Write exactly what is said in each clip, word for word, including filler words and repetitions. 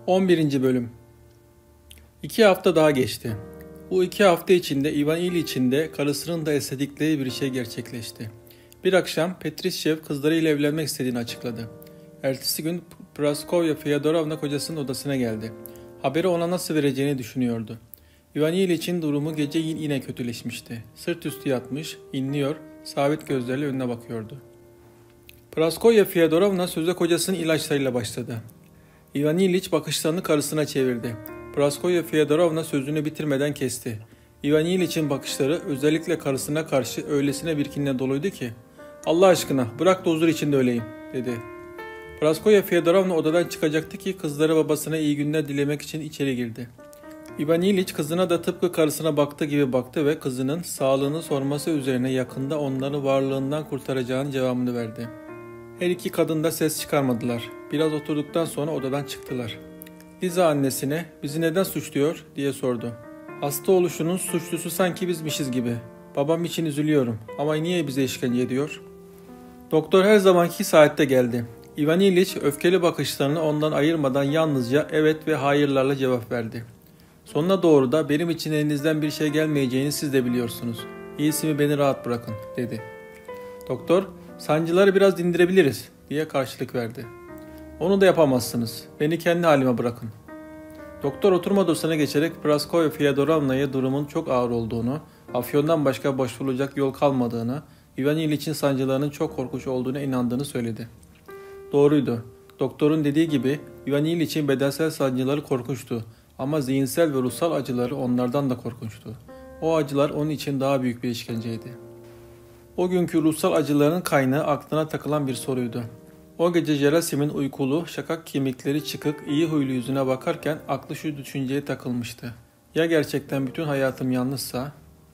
on birinci Bölüm. İki hafta daha geçti. Bu iki hafta içinde Ivan İliç'in de karısının da istedikleri bir şey gerçekleşti. Bir akşam Petrişev kızlarıyla evlenmek istediğini açıkladı. Ertesi gün Praskovya Fyodorovna kocasının odasına geldi. Haberi ona nasıl vereceğini düşünüyordu. Ivan İliç'in durumu gece yine kötüleşmişti. Sırt üstü yatmış, inliyor, sabit gözlerle önüne bakıyordu. Praskovya Fyodorovna söze kocasının ilaçlarıyla başladı. Ivan İliç bakışlarını karısına çevirdi. Praskovya Fyodorovna sözünü bitirmeden kesti. Ivan İliç'in bakışları özellikle karısına karşı öylesine bir kinle doluydu ki "Allah aşkına bırak da huzur içinde öleyim," dedi. Praskovya Fyodorovna odadan çıkacaktı ki kızları babasına iyi günler dilemek için içeri girdi. Ivan İliç kızına da tıpkı karısına baktığı gibi baktı ve kızının sağlığını sorması üzerine yakında onları varlığından kurtaracağının cevabını verdi. Her iki kadın da ses çıkarmadılar. Biraz oturduktan sonra odadan çıktılar. Liza annesine "Bizi neden suçluyor?" diye sordu. "Hasta oluşunun suçlusu sanki bizmişiz gibi. Babam için üzülüyorum ama niye bize işkence ediyor?" Doktor her zamanki saatte geldi. Ivan İliç öfkeli bakışlarını ondan ayırmadan yalnızca evet ve hayırlarla cevap verdi. Sonuna doğru da "Benim için elinizden bir şey gelmeyeceğini siz de biliyorsunuz. İyisi mi beni rahat bırakın," dedi. Doktor, "Sancıları biraz dindirebiliriz," diye karşılık verdi. "Onu da yapamazsınız. Beni kendi halime bırakın." Doktor oturma odasına geçerek Praskovya Fyodorovna'ya durumun çok ağır olduğunu, afyondan başka başvurulacak yol kalmadığını, Ivan İliç'in sancılarının çok korkunç olduğuna inandığını söyledi. Doğruydu. Doktorun dediği gibi Ivan İliç'in bedensel sancıları korkunçtu ama zihinsel ve ruhsal acıları onlardan da korkunçtu. O acılar onun için daha büyük bir işkenceydi. O günkü ruhsal acıların kaynağı aklına takılan bir soruydu. O gece Gerasim'in uykulu, şakak kemikleri çıkık, iyi huylu yüzüne bakarken aklı şu düşünceye takılmıştı. Ya gerçekten bütün hayatım yanlışsa?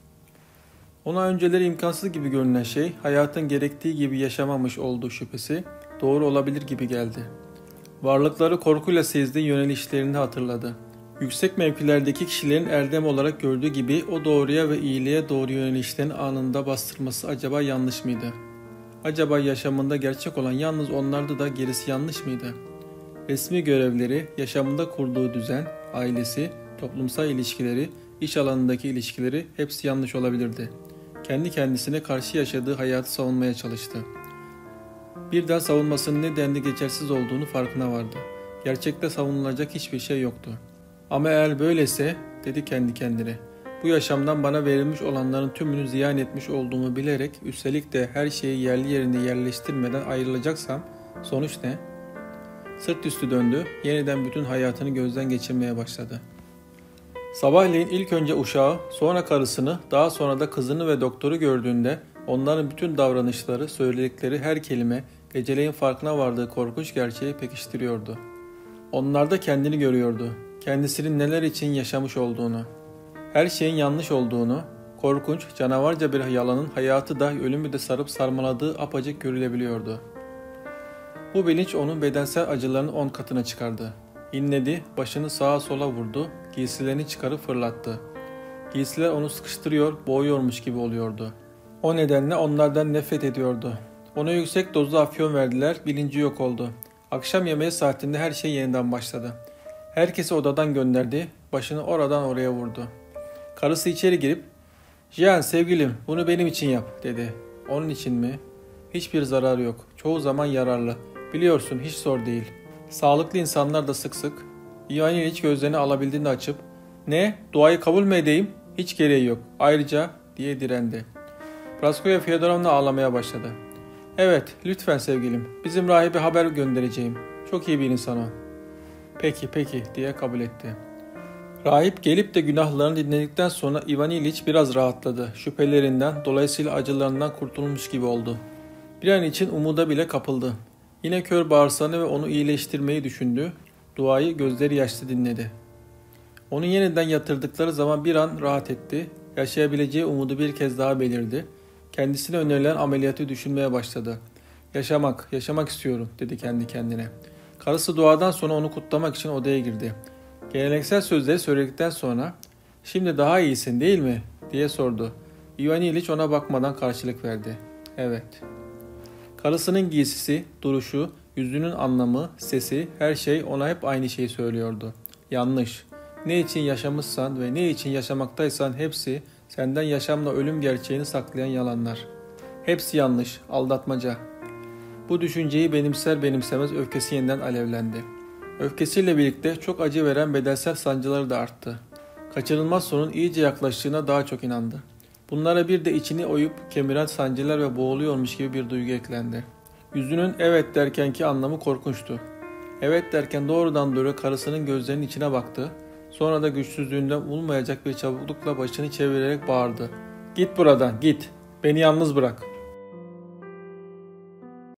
Ona önceleri imkansız gibi görünen şey, hayatın gerektiği gibi yaşamamış olduğu şüphesi, doğru olabilir gibi geldi. Varlıkları korkuyla sezdiği yönelişlerini hatırladı. Yüksek mevkilerdeki kişilerin erdem olarak gördüğü gibi o doğruya ve iyiliğe doğru yönelişlerin anında bastırması acaba yanlış mıydı? Acaba yaşamında gerçek olan yalnız onlardı da gerisi yanlış mıydı? Resmi görevleri, yaşamında kurduğu düzen, ailesi, toplumsal ilişkileri, iş alanındaki ilişkileri hepsi yanlış olabilirdi. Kendi kendisine karşı yaşadığı hayatı savunmaya çalıştı. Birden savunmasının ne denli geçersiz olduğunu farkına vardı. Gerçekte savunulacak hiçbir şey yoktu. "Ama eğer böylese," dedi kendi kendine, "bu yaşamdan bana verilmiş olanların tümünü ziyan etmiş olduğumu bilerek üstelik de her şeyi yerli yerine yerleştirmeden ayrılacaksam sonuç ne?" Sırt üstü döndü, yeniden bütün hayatını gözden geçirmeye başladı. Sabahleyin ilk önce uşağı, sonra karısını, daha sonra da kızını ve doktoru gördüğünde onların bütün davranışları, söyledikleri her kelime geceleyin farkına vardığı korkunç gerçeği pekiştiriyordu. Onlarda kendini görüyordu, kendisinin neler için yaşamış olduğunu, her şeyin yanlış olduğunu, korkunç, canavarca bir yalanın hayatı da ölümü de sarıp sarmaladığı apacık görülebiliyordu. Bu bilinç onun bedensel acılarını on katına çıkardı. İnledi, başını sağa sola vurdu, giysilerini çıkarıp fırlattı. Giysiler onu sıkıştırıyor, boğuyormuş gibi oluyordu. O nedenle onlardan nefret ediyordu. Ona yüksek dozlu afyon verdiler, bilinci yok oldu. Akşam yemeği saatinde her şey yeniden başladı. Herkesi odadan gönderdi, başını oradan oraya vurdu. Karısı içeri girip "Jean sevgilim, bunu benim için yap," dedi. "Onun için mi?" "Hiçbir zararı yok. Çoğu zaman yararlı. Biliyorsun hiç zor değil. Sağlıklı insanlar da sık sık." Ivan İliç gözlerini alabildiğinde açıp "Ne? Duayı kabul mü edeyim? Hiç gereği yok. Ayrıca," diye direndi. Praskovya Fyodorovna ağlamaya başladı. "Evet, lütfen sevgilim. Bizim rahibe haber göndereceğim. Çok iyi bir insan o." "Peki, peki," diye kabul etti. Rahip gelip de günahlarını dinledikten sonra Ivan İliç biraz rahatladı. Şüphelerinden, dolayısıyla acılarından kurtulmuş gibi oldu. Bir an için umuda bile kapıldı. Yine kör bağırsağını ve onu iyileştirmeyi düşündü. Duayı gözleri yaşlı dinledi. Onu yeniden yatırdıkları zaman bir an rahat etti. Yaşayabileceği umudu bir kez daha belirdi. Kendisine önerilen ameliyatı düşünmeye başladı. "Yaşamak, yaşamak istiyorum," dedi kendi kendine. Karısı duadan sonra onu kutlamak için odaya girdi. Geleneksel sözleri söyledikten sonra "Şimdi daha iyisin değil mi?" diye sordu. Ivan İliç ona bakmadan karşılık verdi. "Evet." Karısının giysisi, duruşu, Yüzünün anlamı, sesi, her şey ona hep aynı şeyi söylüyordu. Yanlış. Ne için yaşamışsan ve ne için yaşamaktaysan hepsi senden yaşamla ölüm gerçeğini saklayan yalanlar. Hepsi yanlış, aldatmaca. Bu düşünceyi benimser benimsemez öfkesi yeniden alevlendi. Öfkesiyle birlikte çok acı veren bedensel sancıları da arttı. Kaçınılmaz sonun iyice yaklaştığına daha çok inandı. Bunlara bir de içini oyup kemiren sancılar ve boğuluyormuş gibi bir duygu eklendi. Yüzünün evet derkenki anlamı korkunçtu. Evet derken doğrudan doğruya karısının gözlerinin içine baktı. Sonra da güçsüzlüğünden umulmayacak bir çabuklukla başını çevirerek bağırdı. Git buradan, git. Beni yalnız bırak.